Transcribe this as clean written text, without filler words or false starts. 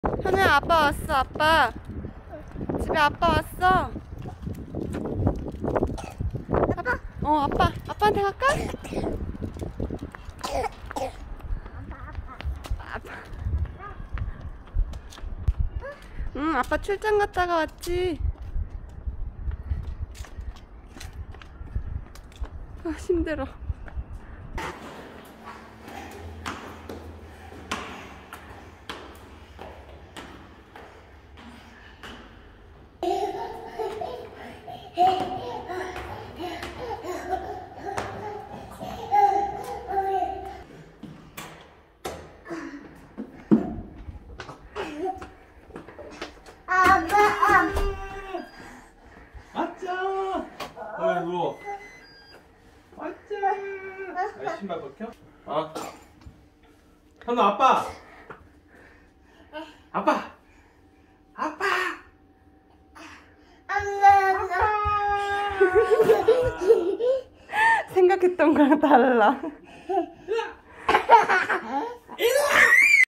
현우야, 아빠 왔어. 아빠 집에 아빠 왔어. 아빠한테 갈까? 아빠. 응, 아빠 출장 갔다가 왔지. 힘들어. 아짜! 누워. 아짜! 아, 신발 벗겨? 현우 아빠! 아빠! 아빠! 생각했던 거랑 달라. 이리 와!